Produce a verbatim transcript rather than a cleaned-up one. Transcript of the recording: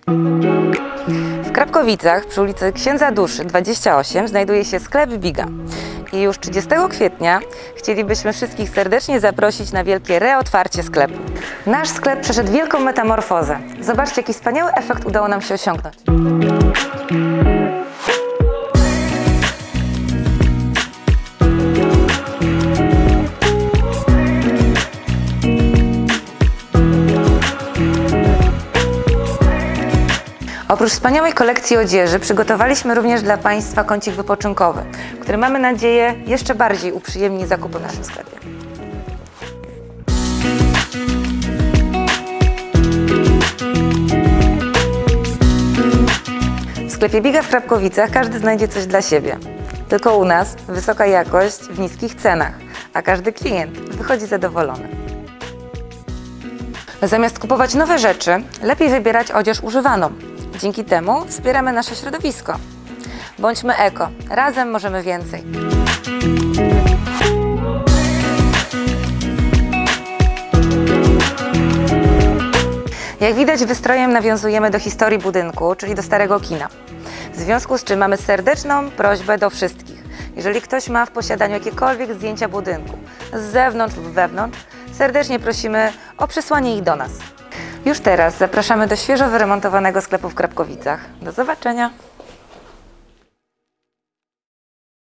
W Krapkowicach przy ulicy Księdza Duszy dwadzieścia osiem znajduje się sklep Biga. I już trzydziestego kwietnia chcielibyśmy wszystkich serdecznie zaprosić na wielkie reotwarcie sklepu. Nasz sklep przeszedł wielką metamorfozę. Zobaczcie, jaki wspaniały efekt udało nam się osiągnąć. Oprócz wspaniałej kolekcji odzieży przygotowaliśmy również dla Państwa kącik wypoczynkowy, który mamy nadzieję jeszcze bardziej uprzyjemni zakupy w naszym sklepie. W sklepie Biga w Krapkowicach każdy znajdzie coś dla siebie. Tylko u nas wysoka jakość w niskich cenach, a każdy klient wychodzi zadowolony. Zamiast kupować nowe rzeczy, lepiej wybierać odzież używaną. Dzięki temu wspieramy nasze środowisko. Bądźmy eko, razem możemy więcej. Jak widać, wystrojem nawiązujemy do historii budynku, czyli do starego kina. W związku z czym mamy serdeczną prośbę do wszystkich. Jeżeli ktoś ma w posiadaniu jakiekolwiek zdjęcia budynku, z zewnątrz lub wewnątrz, serdecznie prosimy o przesłanie ich do nas. Już teraz zapraszamy do świeżo wyremontowanego sklepu w Krapkowicach. Do zobaczenia!